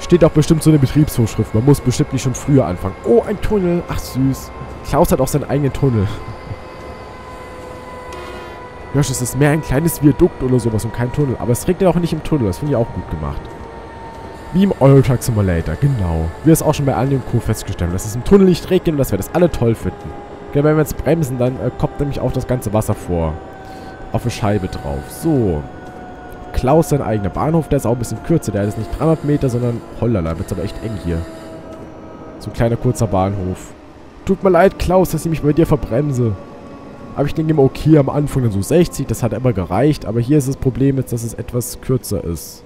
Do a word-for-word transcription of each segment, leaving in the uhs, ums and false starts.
Steht auch bestimmt so eine Betriebsvorschrift. Man muss bestimmt nicht schon früher anfangen. Oh, ein Tunnel. Ach, süß. Klaus hat auch seinen eigenen Tunnel. Josh, es ist mehr ein kleines Viadukt oder sowas und kein Tunnel. Aber es regnet auch nicht im Tunnel. Das finde ich auch gut gemacht. Wie im Euro Truck Simulator, genau. Wir es auch schon bei allen im Co. festgestellt haben, dass es im Tunnel nicht regnet und dass wir das alle toll finden. Okay, wenn wir jetzt bremsen, dann äh, kommt nämlich auch das ganze Wasser vor. Auf eine Scheibe drauf. So. Klaus, sein eigener Bahnhof, der ist auch ein bisschen kürzer. Der ist nicht dreihundert Meter, sondern hollala, wird aber echt eng hier. So ein kleiner kurzer Bahnhof. Tut mir leid, Klaus, dass ich mich bei dir verbremse. Aber ich denke immer, okay, am Anfang dann so sechzig, das hat immer gereicht. Aber hier ist das Problem jetzt, dass es etwas kürzer ist.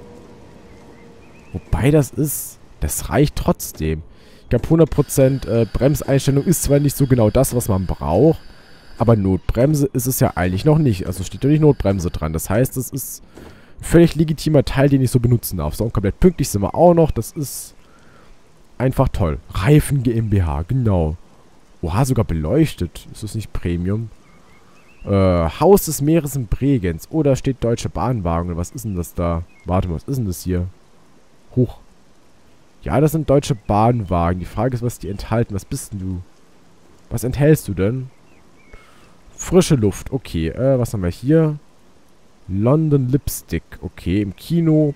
Wobei das ist, das reicht trotzdem. Ich glaube, hundert Prozent äh, Bremseinstellung ist zwar nicht so genau das, was man braucht. Aber Notbremse ist es ja eigentlich noch nicht. Also steht ja nicht Notbremse dran. Das heißt, es ist ein völlig legitimer Teil, den ich so benutzen darf. So, und komplett pünktlich sind wir auch noch. Das ist einfach toll. Reifen GmbH, genau. Oha, sogar beleuchtet. Ist das nicht Premium? Äh, Haus des Meeres in Bregenz. Oh, da steht Deutsche Bahnwagen. Was ist denn das da? Warte mal, was ist denn das hier? Hoch. Ja, das sind Deutsche Bahnwagen. Die Frage ist, was die enthalten. Was bist denn du? Was enthältst du denn? Frische Luft. Okay, äh, was haben wir hier? London Lipstick. Okay, im Kino.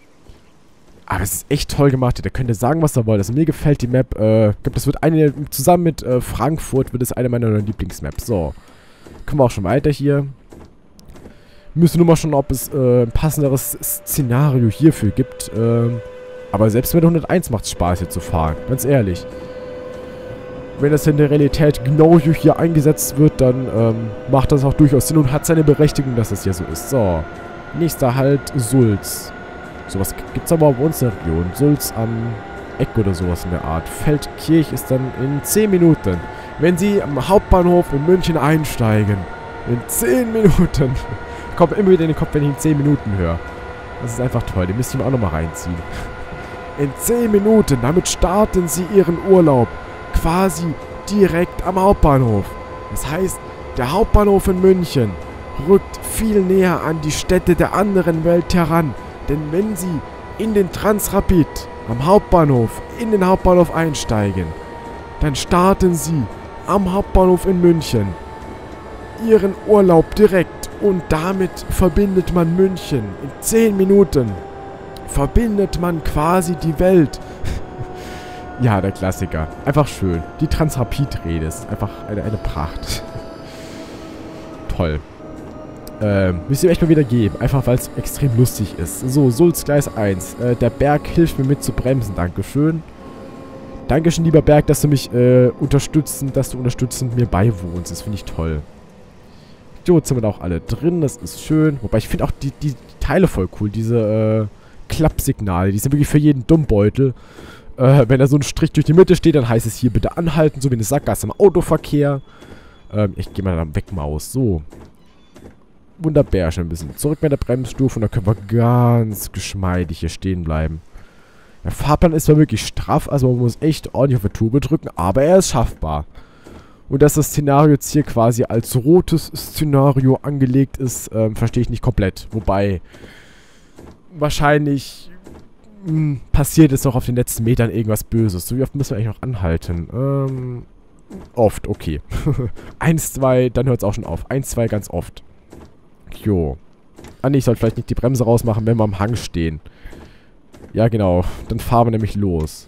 Aber es ist echt toll gemacht. Der könnte sagen, was er wollte. Also mir gefällt die Map. Äh, ich glaube, das wird eine, zusammen mit äh, Frankfurt wird es eine meiner neuen Lieblingsmaps. So. Kommen wir auch schon weiter hier. Müssen nur mal schauen, ob es äh, ein passenderes Szenario hierfür gibt. Ähm, aber selbst mit hunderteins macht es Spaß, hier zu fahren. Ganz ehrlich. Wenn das in der Realität genau hier eingesetzt wird, dann ähm, macht das auch durchaus Sinn und hat seine Berechtigung, dass das hier so ist. So. Nächster Halt, Sulz. Sowas gibt es aber auch bei uns in der Region. Sulz am Eck oder sowas in der Art. Feldkirch ist dann in zehn Minuten. Wenn Sie am Hauptbahnhof in München einsteigen. In zehn Minuten. Kommt immer wieder in den Kopf, wenn ich in zehn Minuten höre. Das ist einfach toll. Den müsst ihr mir auch nochmal reinziehen. In zehn Minuten. Damit starten Sie Ihren Urlaub. Quasi direkt am Hauptbahnhof. Das heißt, der Hauptbahnhof in München rückt viel näher an die Städte der anderen Welt heran. Denn wenn Sie in den Transrapid am Hauptbahnhof, in den Hauptbahnhof einsteigen, dann starten Sie am Hauptbahnhof in München Ihren Urlaub direkt. Und damit verbindet man München. In zehn Minuten verbindet man quasi die Welt. Ja, der Klassiker. Einfach schön. Die Transrapid-Rede ist einfach eine, eine Pracht. Toll. Ähm, müsst ihr echt mal wieder geben. Einfach, weil es extrem lustig ist. So, Sulz Gleis eins. Äh, der Berg hilft mir mit zu bremsen. Dankeschön. Dankeschön, lieber Berg, dass du mich äh, unterstützend, dass du unterstützend mir beiwohnst. Das finde ich toll. So, jetzt sind wir da auch alle drin. Das ist schön. Wobei, ich finde auch die, die Teile voll cool. Diese äh, Klappsignale. Die sind wirklich für jeden Dummbeutel. Äh, wenn da so ein Strich durch die Mitte steht, dann heißt es hier bitte anhalten, so wie eine Sackgasse im Autoverkehr. Ähm, ich gehe mal dann weg, Maus. So. Wunderbar, schon ein bisschen zurück mit der Bremsstufe und dann können wir ganz geschmeidig hier stehen bleiben. Der Fahrplan ist zwar wirklich straff, also man muss echt ordentlich auf die Tube drücken, aber er ist schaffbar. Und dass das Szenario jetzt hier quasi als rotes Szenario angelegt ist, ähm, verstehe ich nicht komplett. Wobei, wahrscheinlich mh, passiert es auch auf den letzten Metern irgendwas Böses. So wie oft müssen wir eigentlich noch anhalten? Ähm, oft, okay. Eins, zwei, dann hört es auch schon auf. Eins, zwei, ganz oft. Jo. Ah, nee, ich sollte vielleicht nicht die Bremse rausmachen, wenn wir am Hang stehen. Ja, genau. Dann fahren wir nämlich los.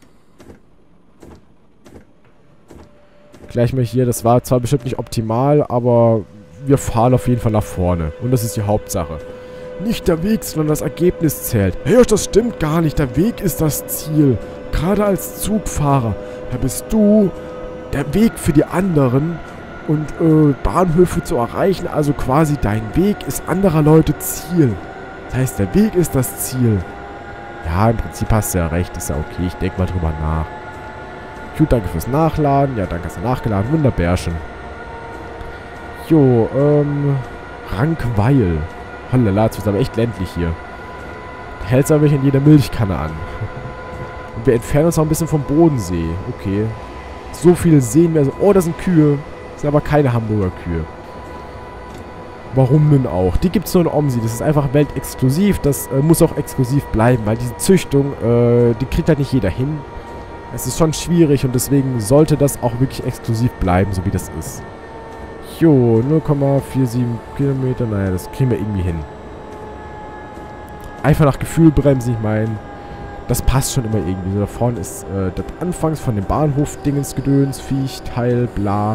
Gleich mal hier. Das war zwar bestimmt nicht optimal, aber wir fahren auf jeden Fall nach vorne. Und das ist die Hauptsache. Nicht der Weg, sondern das Ergebnis zählt. Hey, das stimmt gar nicht. Der Weg ist das Ziel. Gerade als Zugfahrer. Da bist du der Weg für die anderen. Und äh, Bahnhöfe zu erreichen. Also quasi dein Weg ist anderer Leute Ziel. Das heißt, der Weg ist das Ziel. Ja, im Prinzip hast du ja recht. Ist ja okay. Ich denke mal drüber nach. Gut, danke fürs Nachladen. Ja, danke, dass du nachgeladen. Wunderbärchen. Jo, ähm... Rankweil. Hollala, jetzt wird aber echt ländlich hier. Hält es aber in jeder Milchkanne an. Und wir entfernen uns auch ein bisschen vom Bodensee. Okay. So viele sehen wir. Also, oh, das sind Kühe. Das sind aber keine Hamburger Kühe. Warum denn auch? Die gibt es nur in Omsi. Das ist einfach weltexklusiv. Das äh, muss auch exklusiv bleiben, weil diese Züchtung, äh, die kriegt halt nicht jeder hin. Es ist schon schwierig und deswegen sollte das auch wirklich exklusiv bleiben, so wie das ist. Jo, null Komma siebenundvierzig Kilometer. Naja, das kriegen wir irgendwie hin. Einfach nach Gefühl bremsen, ich meine, das passt schon immer irgendwie. So, da vorne ist äh, das Anfangs von dem Bahnhof-Dingens Gedöns, Viech, Teil, bla.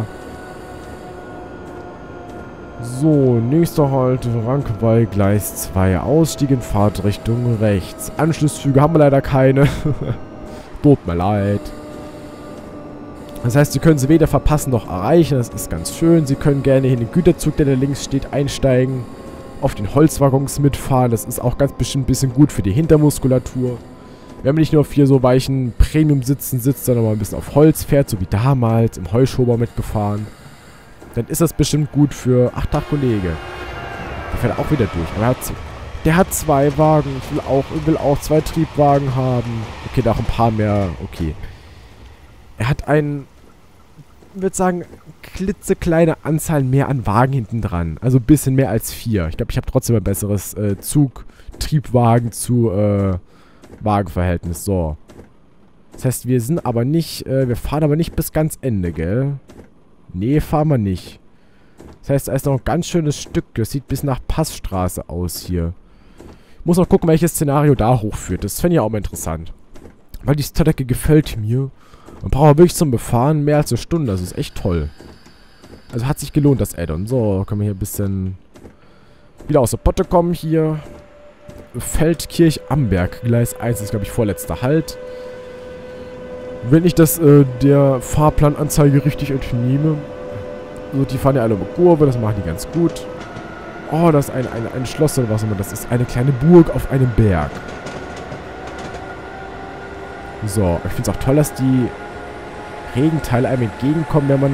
So, nächster Halt, Rankweil, Gleis zwei, Ausstieg in Fahrtrichtung rechts. Anschlusszüge haben wir leider keine. Tut mir leid. Das heißt, Sie können sie weder verpassen noch erreichen, das ist ganz schön. Sie können gerne in den Güterzug, der da links steht, einsteigen. Auf den Holzwaggons mitfahren, das ist auch ganz bestimmt ein bisschen gut für die Hintermuskulatur. Wenn man nicht nur auf hier so weichen Premium-Sitzen sitzt, sondern mal ein bisschen auf Holz fährt, so wie damals im Heuschober mitgefahren, dann ist das bestimmt gut für... Ach, Tag, Kollege. Der fährt auch wieder durch. Aber er hat, der hat zwei Wagen. Ich will auch, ich will auch zwei Triebwagen haben. Okay, da auch ein paar mehr. Okay. Er hat einen, ich würde sagen, klitzekleine Anzahl mehr an Wagen hinten dran. Also ein bisschen mehr als vier. Ich glaube, ich habe trotzdem ein besseres äh, Zug-Triebwagen zu äh, Wagenverhältnis. So. Das heißt, wir sind aber nicht, äh, wir fahren aber nicht bis ganz Ende, gell? Nee, fahren wir nicht. Das heißt, da ist noch ein ganz schönes Stück. Das sieht bis nach Passstraße aus hier. Ich muss noch gucken, welches Szenario da hochführt. Das fände ich auch mal interessant. Weil die Strecke gefällt mir. Man braucht wirklich zum Befahren mehr als eine Stunde. Das ist echt toll. Also hat sich gelohnt, das Add-on. So, können wir hier ein bisschen wieder aus der Potte kommen hier. Feldkirch-Amberg. Gleis eins ist, glaube ich, vorletzter Halt. Wenn ich das, äh, der Fahrplananzeige richtig entnehme. So, die fahren ja alle um Kurve, das machen die ganz gut. Oh, das ist ein, ein, ein Schloss oder was immer. Das ist eine kleine Burg auf einem Berg. So, ich finde es auch toll, dass die Regenteile einem entgegenkommen, wenn man...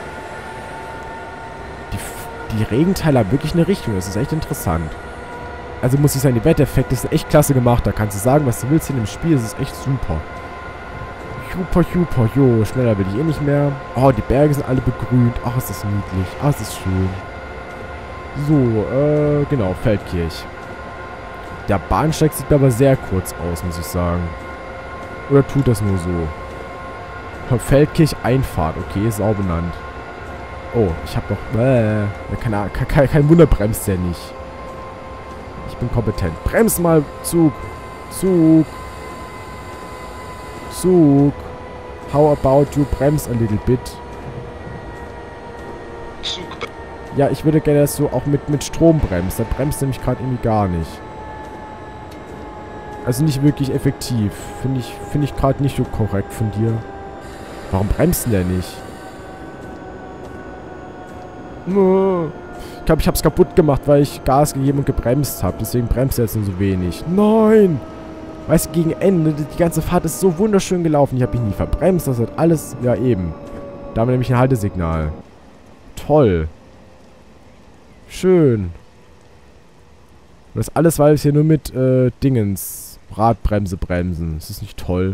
Die, die Regenteile haben wirklich eine Richtung, das ist echt interessant. Also muss ich sagen, die Wettereffekte sind echt klasse gemacht. Da kannst du sagen, was du willst in dem Spiel, das ist echt super. Super, super, jo, schneller will ich eh nicht mehr. Oh, die Berge sind alle begrünt. Ach, ist das niedlich. Ach, ist das schön. So, äh, genau, Feldkirch. Der Bahnsteig sieht aber sehr kurz aus, muss ich sagen. Oder tut das nur so? Feldkirch Einfahrt, okay, ist auch benannt. Oh, ich hab noch, äh, keine, kein, kein Wunder, bremst der nicht. Ich bin kompetent. Brems mal, Zug. Zug. Zug. How about you bremse a little bit? Zug. Ja, ich würde gerne, dass du auch mit, mit Strom bremst. Da bremst nämlich gerade irgendwie gar nicht. Also nicht wirklich effektiv. Finde ich, finde ich gerade nicht so korrekt von dir. Warum bremst denn der nicht? Ich glaube, ich habe es kaputt gemacht, weil ich Gas gegeben und gebremst habe. Deswegen bremst er jetzt nur so wenig. Nein! Weißt du, gegen Ende, die ganze Fahrt ist so wunderschön gelaufen. Ich habe mich nie verbremst. Das hat alles... Ja, eben. Da haben wir nämlich ein Haltesignal. Toll. Schön. Und das alles, weil es hier nur mit äh, Dingens, Radbremse bremsen. Das ist nicht toll.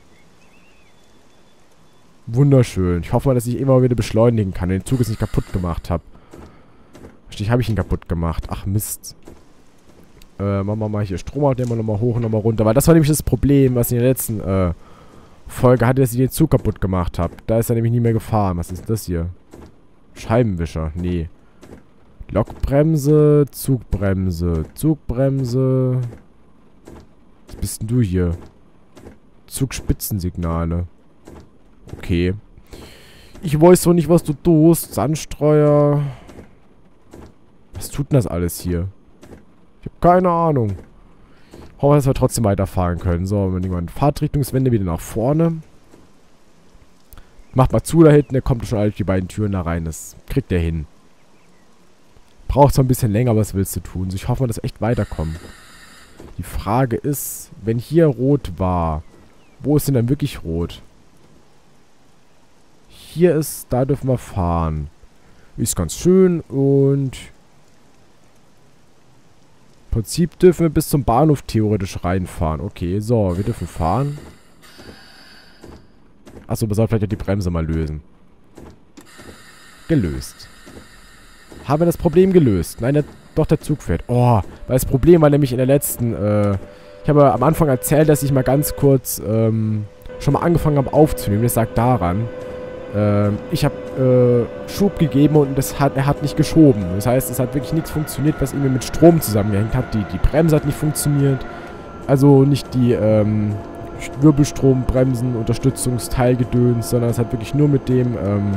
Wunderschön. Ich hoffe mal, dass ich immer wieder beschleunigen kann, den Zug jetzt nicht kaputt gemacht habe. Stich, habe ich ihn kaputt gemacht. Ach, Mist. Äh, machen wir mal hier Strom auf, nehmen wir nochmal hoch und nochmal runter. Weil das war nämlich das Problem, was ich in der letzten äh, Folge hatte, dass ich den Zug kaputt gemacht habe. Da ist er nämlich nie mehr gefahren. Was ist das hier? Scheibenwischer. Nee. Lokbremse, Zugbremse, Zugbremse. Was bist denn du hier? Zugspitzensignale. Okay. Ich weiß so nicht, was du tust. Sandstreuer. Was tut denn das alles hier? Ich habe keine Ahnung. Hoffe, dass wir trotzdem weiterfahren können. So, wenn jemand Fahrtrichtungswende wieder nach vorne. Macht mal zu da hinten, der kommt schon durch die beiden Türen da rein. Das kriegt der hin. Braucht zwar ein bisschen länger, aber was willst du tun? So, ich hoffe mal, dass wir echt weiterkommen. Die Frage ist, wenn hier rot war, wo ist denn dann wirklich rot? Hier ist, da dürfen wir fahren. Ist ganz schön und... Im Prinzip dürfen wir bis zum Bahnhof theoretisch reinfahren. Okay, so, wir dürfen fahren. Achso, wir sollten vielleicht die Bremse mal lösen. Gelöst. Haben wir das Problem gelöst? Nein, der, doch der Zug fährt. Oh, weil das Problem war nämlich in der letzten, äh, ich habe am Anfang erzählt, dass ich mal ganz kurz, ähm, schon mal angefangen habe aufzunehmen. Das lag daran, ähm, ich habe, äh, Schub gegeben und das hat, er hat nicht geschoben. Das heißt, es hat wirklich nichts funktioniert, was irgendwie mit Strom zusammengehängt hat. Die, die Bremse hat nicht funktioniert. Also nicht die, ähm, Wirbelstrombremsen, Unterstützungsteilgedöns, sondern es hat wirklich nur mit dem, ähm,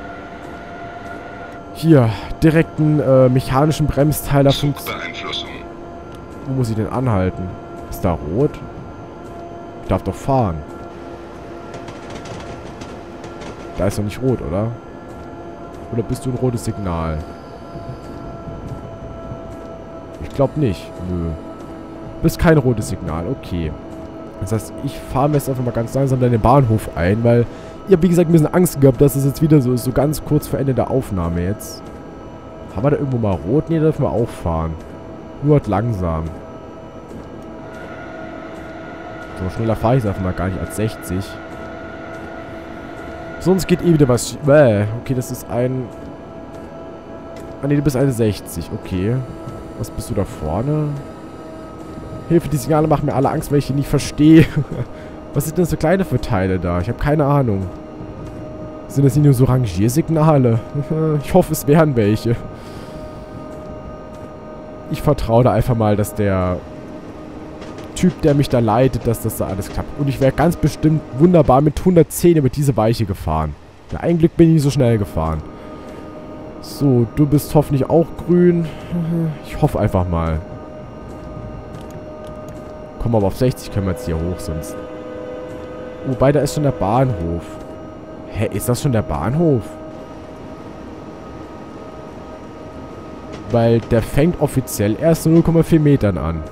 hier, direkten, äh, mechanischen Bremsteiler funktioniert. Wo muss ich denn anhalten? Ist da rot? Ich darf doch fahren. Da ist doch nicht rot, oder? Oder bist du ein rotes Signal? Ich glaube nicht. Nö. Du bist kein rotes Signal. Okay. Das heißt, ich fahre mir jetzt einfach mal ganz langsam in den Bahnhof ein, weil ich habe, wie gesagt, ein bisschen Angst gehabt, dass es jetzt wieder so ist, so ganz kurz vor Ende der Aufnahme jetzt. Haben wir da irgendwo mal rot? Ne, da dürfen wir auch fahren. Nur halt langsam. So, schneller fahre ich es einfach mal gar nicht als sechzig. Sonst geht eh wieder was... Bäh. Okay, das ist ein... Ah ne, du bist eine sechzig. Okay. Was bist du da vorne? Hilfe, die Signale machen mir alle Angst, weil ich die nicht verstehe. Was sind denn so kleine für Teile da? Ich habe keine Ahnung. Sind das nicht nur so Rangiersignale? Ich hoffe, es wären welche. Ich vertraue da einfach mal, dass der Typ, der mich da leitet, dass das da alles klappt. Und ich wäre ganz bestimmt wunderbar mit hundertzehn über diese Weiche gefahren. Ja, ein Glück bin ich nicht so schnell gefahren. So, du bist hoffentlich auch grün. Ich hoffe einfach mal. Komm, aber auf sechzig können wir jetzt hier hoch, sonst... Wobei, da ist schon der Bahnhof. Hä, ist das schon der Bahnhof? Weil der fängt offiziell erst null Komma vier Metern an.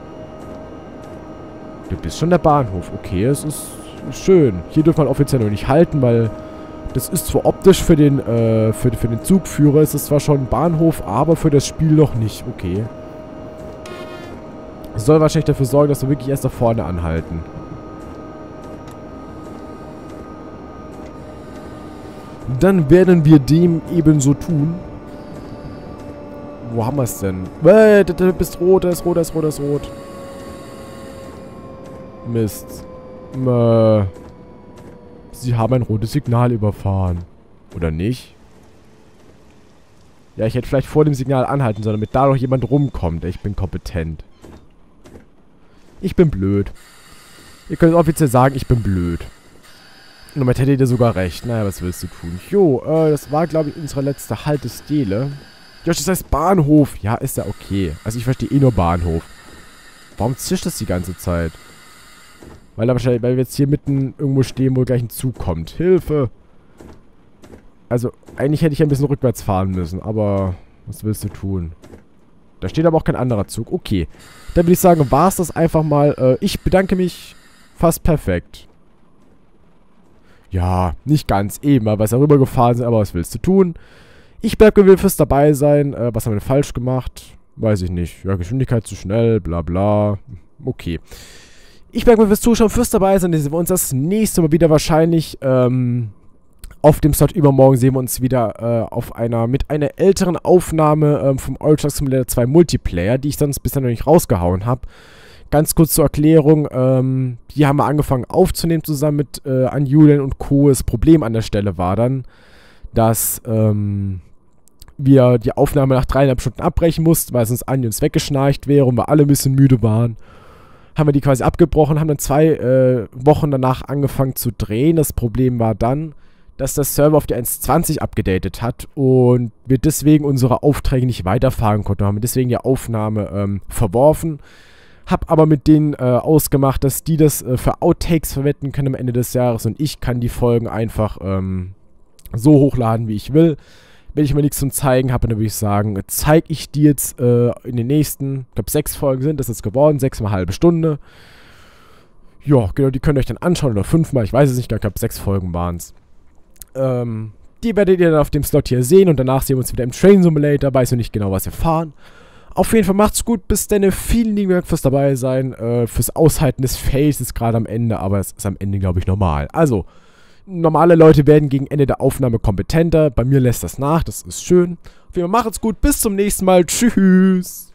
Du bist schon der Bahnhof. Okay, es ist schön. Hier dürfen wir offiziell noch nicht halten, weil das ist zwar optisch für den, äh, für, für den Zugführer, ist es zwar schon ein Bahnhof, aber für das Spiel noch nicht. Okay. Das soll wahrscheinlich dafür sorgen, dass wir wirklich erst da vorne anhalten. Dann werden wir dem ebenso tun. Wo haben wir es denn? Äh, du bist rot, das ist rot, das ist rot, das ist rot. Mist. Äh, Sie haben ein rotes Signal überfahren. Oder nicht? Ja, ich hätte vielleicht vor dem Signal anhalten sollen, damit da noch jemand rumkommt. Ich bin kompetent. Ich bin blöd. Ihr könnt offiziell sagen, ich bin blöd. Und damit hättet ihr sogar recht. Naja, was willst du tun? Jo, äh, das war, glaube ich, unsere letzte Haltestelle. Josh, das heißt Bahnhof. Ja, ist ja okay. Also ich verstehe eh nur Bahnhof. Warum zischt das die ganze Zeit? Weil, er wahrscheinlich, weil wir jetzt hier mitten irgendwo stehen, wo gleich ein Zug kommt. Hilfe! Also, eigentlich hätte ich ein bisschen rückwärts fahren müssen, aber was willst du tun? Da steht aber auch kein anderer Zug. Okay. Dann würde ich sagen, war es das einfach mal. Äh, ich bedanke mich. Fast perfekt. Ja, nicht ganz eben, weil wir es darüber gefahren sind, aber was willst du tun? Ich bedanke mich fürs dabei sein. Äh, was haben wir falsch gemacht? Weiß ich nicht. Ja, Geschwindigkeit zu schnell, bla bla. Okay. Ich bedanke mich fürs Zuschauen, fürs dabei sein. Dann sehen wir uns das nächste Mal wieder wahrscheinlich. Ähm, auf dem Slot übermorgen sehen wir uns wieder äh, auf einer, mit einer älteren Aufnahme ähm, vom Euro Truck Simulator zwei Multiplayer, die ich sonst bisher noch nicht rausgehauen habe. Ganz kurz zur Erklärung, ähm, die haben wir angefangen aufzunehmen zusammen mit äh, an Julian und Co. Das Problem an der Stelle war dann, dass ähm, wir die Aufnahme nach dreieinhalb Stunden abbrechen mussten, weil sonst Anja uns weggeschnarcht wäre und wir alle ein bisschen müde waren. Haben wir die quasi abgebrochen, haben dann zwei äh, Wochen danach angefangen zu drehen. Das Problem war dann, dass der Server auf die eins Punkt zwanzig abgedatet hat und wir deswegen unsere Aufträge nicht weiterfahren konnten. Haben wir deswegen die Aufnahme ähm, verworfen. Hab aber mit denen äh, ausgemacht, dass die das äh, für Outtakes verwenden können am Ende des Jahres und ich kann die Folgen einfach ähm, so hochladen, wie ich will. Wenn ich mal nichts zum Zeigen habe, dann würde ich sagen, zeige ich die jetzt äh, in den nächsten, ich glaube sechs Folgen sind das jetzt geworden, sechs mal halbe Stunde. Ja, genau, die könnt ihr euch dann anschauen oder fünfmal, ich weiß es nicht, ich glaube sechs Folgen waren es. Ähm, die werdet ihr dann auf dem Slot hier sehen und danach sehen wir uns wieder im Train Simulator, weiß noch nicht genau, was wir fahren. Auf jeden Fall macht's gut, bis dann, vielen lieben Dank fürs dabei sein, äh, fürs Aushalten des Fails ist gerade am Ende, aber es ist am Ende, glaube ich, normal. Also, normale Leute werden gegen Ende der Aufnahme kompetenter. Bei mir lässt das nach, das ist schön. Auf jeden Fall macht's gut, bis zum nächsten Mal. Tschüss.